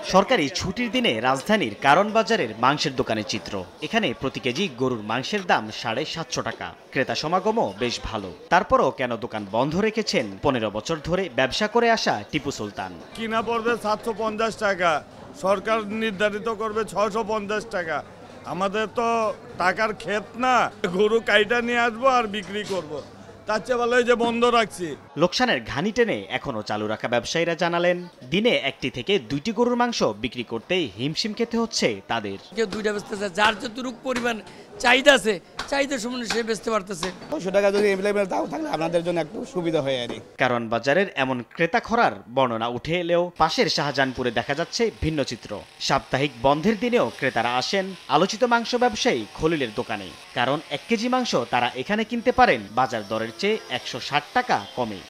সরকারি ছুটির দিনে রাজধানীর কারণ বাজারের মাংসের দোকানের চিত্র। এখানে প্রতি কেজি গরুর মাংসের দাম 750 টাকা। ক্রেতা সমাগমও বেশ ভালো। তারপরও কেন দোকান বন্ধ রেখেছেন 15 বছর ধরে ব্যবসা করে আসা টিপু সুলতান? কিনা পড়বে 750 টাকা, সরকার নির্ধারিত করবে 650 টাকা। আমাদের তো টাকার ক্ষেত না, গরু কাইটা নিয়ে আসবো আর বিক্রি করব। তার চেয়ে ভালো যে বন্ধ রাখছি। লোকসানের ঘানি টেনে এখনো চালু রাখা ব্যবসায়ীরা জানালেন, দিনে 1টি থেকে 2টি গরুর মাংস বিক্রি করতেই হিমশিম খেতে হচ্ছে তাদের। কেউ 2টা বেচতেছে, যার যতটুকু পরিমাণ চাহিদা আছে চাহিদা সমানে সে বেচতে পারতেছে। 200 টাকা যদি এভেলেবেল দাও থাকলে আপনাদের জন্য একটু সুবিধা হয় আর কি। কারণ বাজারের এমন ক্রেতা খরার বর্ণনা উঠে এলেও পাশের শাহজাহানপুরে দেখা যাচ্ছে ভিন্ন চিত্র। সাপ্তাহিক বন্ধের দিনেও ক্রেতারা আসেন আলোচিত মাংস ব্যবসায়ী খলিলের দোকানে। কারণ 1 কেজি মাংস তারা এখানে কিনতে পারেন বাজার দরের চেয়ে 160 টাকা কমে।